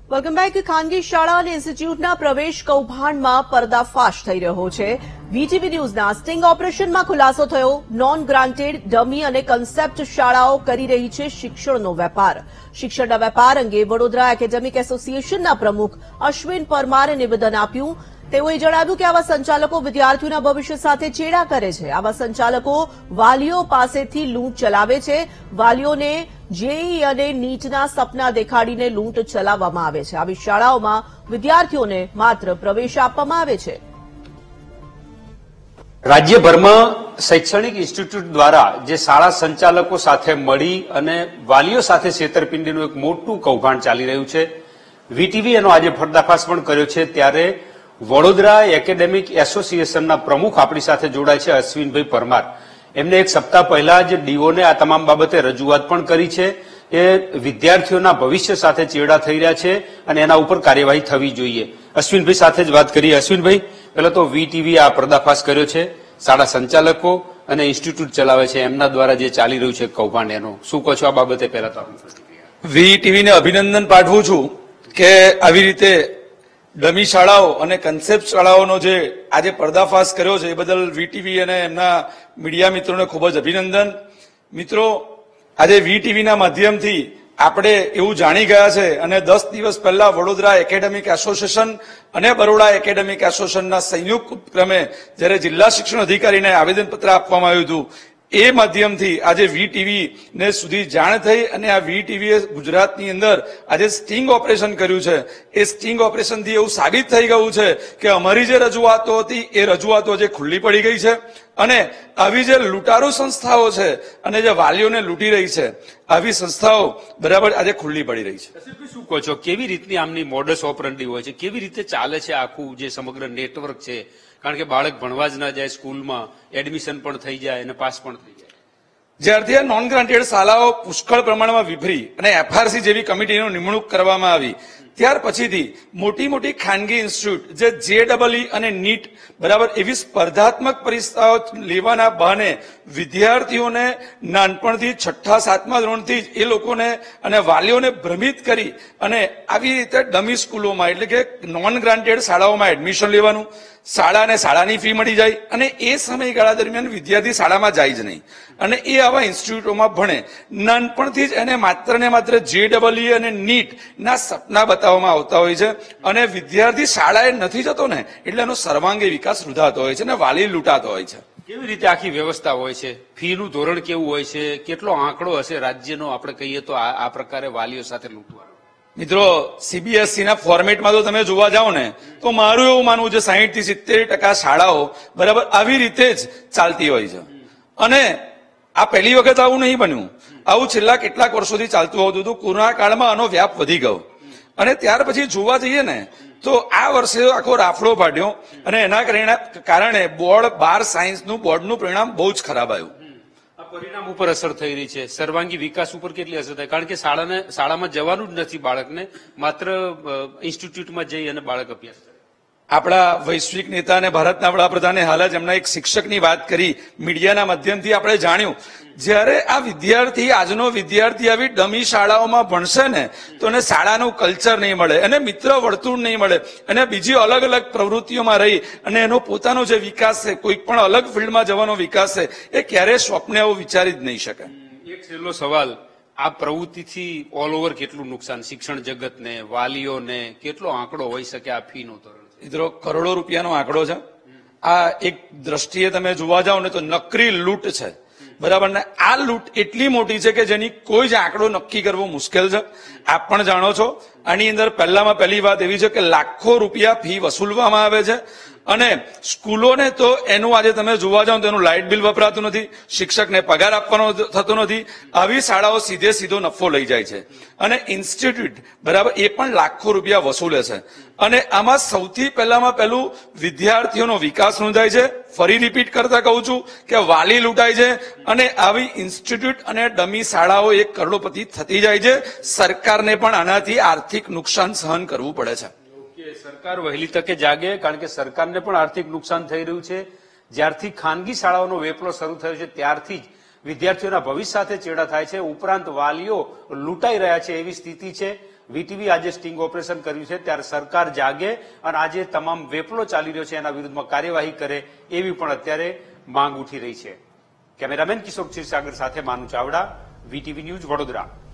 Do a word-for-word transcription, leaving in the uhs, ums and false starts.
Welcome back. ખાનગી શાળા અને ઇન્સ્ટિટ્યૂટના પ્રવેશ કૌભાંડમાં પર્દાફાશ થઈ રહ્યો છે. વીટીવી ન્યૂઝના સ્ટિંગ ઓપરેશનમાં ખુલાસો થયો. નોન ગ્રાન્ટેડ, ડમી અને કન્સેપ્ટ શાળાઓ કરી રહી છે શિક્ષણનો વેપાર. શિક્ષણના વેપાર અંગે વડોદરા એકેડેમિક એસોસિએશનના પ્રમુખ અશ્વિન પરમારે નિવેદન આપ્યું. તેઓએ જણાવ્યું કે આવા સંચાલકો વિદ્યાર્થીઓના ભવિષ્ય સાથે ચેડા કરે છે. આવા સંચાલકો વાલીઓ પાસેથી લૂંટ ચલાવે છે. વાલીઓને જેઈ અને નીટના સપના દેખાડીને લૂંટ ચલાવવામાં આવે છે. આવી શાળાઓમાં વિદ્યાર્થીઓને માત્ર પ્રવેશ આપવામાં આવે છે. રાજ્યભરમાં શૈક્ષણિક ઇન્સ્ટિટ્યૂટ દ્વારા જે શાળા સંચાલકો સાથે મળી અને વાલીઓ સાથે છેતરપિંડીનું એક મોટું કૌભાંડ ચાલી રહ્યું છે. વીટીવી એનો આજે પર્દાફાશ પણ કર્યો છે. ત્યારે વડોદરા એકેડેમિક એસોસિએશનના પ્રમુખ આપણી સાથે જોડાય છે અશ્વિનભાઈ પરમાર. એમને એક સપ્તાહ પહેલા જ ડીઓને આ તમામ બાબતે રજૂઆત પણ કરી છે કે વિદ્યાર્થીઓના ભવિષ્ય સાથે ચેડા થઈ રહ્યા છે અને એના ઉપર કાર્યવાહી થવી જોઈએ. અશ્વિનભાઈ સાથે જ વાત કરીએ. અશ્વિનભાઈ, પહેલા તો વીટીવી આ પર્દાફાશ કર્યો છે. શાળા સંચાલકો અને ઇન્સ્ટિટ્યૂટ ચલાવે છે એમના દ્વારા જે ચાલી રહ્યું છે કૌભાંડ, એનો શું કહો છો આ બાબતે? પહેલા તો વીટીવીને અભિનંદન પાઠવું છું કે આવી રીતે ડમી શાળાઓ અને કન્સેપ્ટ શાળાઓનો જે આજે પર્દાફાશ કર્યો છે એ બદલ વીટીવી અને એમના મીડિયા મિત્રોને ખૂબ જ અભિનંદન. મિત્રો, આજે વીટીવીના માધ્યમથી આપણે એવું જાણી ગયા છે અને દસ દિવસ પહેલા વડોદરા એકેડેમિક એસોસિએશન અને બરોડા એકેડેમિક એસોસિએશનના સંયુક્ત ઉપક્રમે જ્યારે જિલ્લા શિક્ષણ અધિકારીને આવેદનપત્ર આપવામાં આવ્યું હતું એ માધ્યમથી આજે વીટીવી ને સુધી જાણ થઈ અને આ વીટીવીએ ગુજરાતની અંદર આજે સ્ટિંગ ઓપરેશન કર્યું છે. એ સ્ટિંગ ઓપરેશનથી એવું સાબિત થઈ ગયું છે કે અમારી જે રજૂઆતો હતી એ રજૂઆતો આજે ખુલ્લી પડી ગઈ છે અને આવી જે લૂંટારૂ સંસ્થાઓ છે અને જે વાલીઓને લૂંટી રહી છે આવી સંસ્થાઓ બરાબર આજે ખુલ્લી પડી રહી છે. શું કહો છો, કેવી રીતની આમની મોડસ ઓપરન્ડી હોય છે, કેવી રીતે ચાલે છે આખું જે સમગ્ર નેટવર્ક છે? કારણ કે બાળક ભણવા જ ના જાય, સ્કૂલમાં એડમિશન પણ થઈ જાય અને પાસ પણ થઈ જાય. જ્યારથી આ નોન ગ્રાન્ટેડ શાળાઓ પુષ્કળ પ્રમાણમાં વિફરી અને એફઆરસી જેવી કમિટીની નિમણૂક કરવામાં આવી ત્યાર પછીથી મોટી મોટી ખાનગી ઇન્સ્ટિટ્યૂટ જે જેડબલઈ અને નીટ બરાબર એવી સ્પર્ધાત્મક પરીક્ષાઓ લેવાના બહાને વિદ્યાર્થીઓને નાનપણથી છઠ્ઠા સાતમા ધોરણથી જ એ લોકોને અને વાલીઓને ભ્રમિત કરી અને આવી રીતે ડમી સ્કૂલોમાં એટલે કે નોન ગ્રાન્ટેડ શાળાઓમાં એડમિશન લેવાનું, શાળાને શાળાની ફી મળી જાય અને એ સમયગાળા દરમિયાન વિદ્યાર્થી શાળામાં જાય જ નહીં અને એ આવા ઇન્સ્ટિટ્યૂટોમાં ભણે. નાનપણથી જ એને માત્ર ને માત્ર જેડબલઈ અને નીટ ના સપના બતાવવામાં આવતા હોય છે અને વિદ્યાર્થી શાળાએ નથી જતો ને એટલે એનો સર્વાંગી વિકાસ રૂધાતો હોય છે અને વાલી લૂંટાતો હોય છે. કેવી રીતે આખી વ્યવસ્થા હોય છે? ફીનું ધોરણ કેવું હોય છે? કેટલો આંકડો હશે રાજ્યનો આપણે કહીએ તો આ પ્રકારે વાલીઓ સાથે લૂંટવાનો? મિત્રો, સીબીએસઈ ના ફોર્મેટમાં તો તમે જોવા જાઓ ને તો મારું એવું માનવું છે સાહીઠ થી સિત્તેર ટકા શાળાઓ બરાબર આવી રીતે જ ચાલતી હોય છે અને આ પહેલી વખત આવું નહીં બન્યું. આવું છેલ્લા કેટલાક વર્ષોથી ચાલતું આવતું હતું. કોરોના કાળમાં આનો વ્યાપ વધી ગયો અને ત્યાર પછી જોવા જઈએ ને તો આ વર્ષે આખો રાફડો ફાટ્યો અને એના કારણે બોર્ડ બાર સાયન્સનું બોર્ડનું પરિણામ બહુ જ ખરાબ આવ્યું. પરિણામ ઉપર અસર થઈ રહી છે. સર્વાંગી વિકાસ ઉપર કેટલી અસર થાય? કારણ કે શાળાને શાળામાં જવાનું જ નથી બાળકને, માત્ર ઇન્સ્ટિટ્યૂટમાં જઈ અને બાળક અભ્યાસ કરે. આપણા વૈશ્વિક નેતા અને ભારતના વડાપ્રધાને હાલ જ એમના એક શિક્ષકની વાત કરી. મીડિયાના માધ્યમથી આપણે જાણ્યું જ્યારે આ વિદ્યાર્થી આજનો વિદ્યાર્થી આવી ડમી શાળાઓમાં ભણશે ને તો એને શાળાનું કલ્ચર નહીં મળે, એને મિત્ર વર્તુળ નહીં મળે અને બીજી અલગ અલગ પ્રવૃત્તિઓમાં રહી અને એનો પોતાનો જે વિકાસ છે, કોઈ પણ અલગ ફિલ્ડમાં જવાનો વિકાસ છે, એ ક્યારેય સ્વપ્ને આવું વિચારી જ નહીં શકે. એક છેલ્લો સવાલ, આ પ્રવૃત્તિથી ઓલ ઓવર કેટલું નુકસાન શિક્ષણ જગતને, વાલીઓને, કેટલો આંકડો હોઈ શકે આ ફીનો ધોરણ? મિત્રો, કરોડો રૂપિયાનો આંકડો છે. આ એક દ્રષ્ટિએ તમે જોવા જાઓ ને તો નકરી લૂંટ છે બરાબર ને. આ લૂંટ એટલી મોટી છે કે જેની કોઈ જ આંકડો નક્કી કરવો મુશ્કેલ છે. આપ પણ જાણો છો આની અંદર પહેલામાં પહેલી વાત એવી છે કે લાખો રૂપિયા ફી વસૂલવામાં આવે છે અને સ્કૂલોને તો એનું આજે તમે જોવા જાઓ તો એનું લાઇટ બિલ વપરાતું નથી, શિક્ષકને પગાર આપવાનો થતો નથી. આવી શાળાઓ સીધે સીધો નફો લઈ જાય છે અને ઇન્સ્ટિટ્યૂટ બરાબર એ પણ લાખો રૂપિયા વસૂલે છે અને આમાં સૌથી પહેલામાં પહેલું વિદ્યાર્થીઓનો વિકાસ નોંધાય છે. ફરી રિપીટ કરતા કહું છું કે વાલી લૂંટાય છે અને આવી ઇન્સ્ટિટ્યૂટ અને ડમી શાળાઓ એક કરોડોપતિ થતી જાય છે. સરકારને પણ આનાથી આર્થિક નુકસાન સહન કરવું પડે છે. સરકાર વહેલી તકે જાગે, કારણ કે સરકારને પણ આર્થિક નુકસાન થઈ રહ્યું છે. જ્યારથી ખાનગી શાળાઓનો વેપલો શરૂ થયો છે ત્યારથી જ વિદ્યાર્થીઓના ભવિષ્ય સાથે ચેડા થાય છે, ઉપરાંત વાલીઓ લૂંટાઈ રહ્યા છે એવી સ્થિતિ છે. વીટીવી આજે સ્ટિંગ ઓપરેશન કર્યું છે ત્યારે સરકાર જાગે અને આજે તમામ વેપલો ચાલી રહ્યો છે એના વિરુદ્ધમાં કાર્યવાહી કરે એવી પણ અત્યારે માંગ ઉઠી રહી છે. કેમેરામેન કિશોર ક્ષીરસાગર સાથે માનુ ચાવડા, વીટીવી ન્યૂઝ, વડોદરા.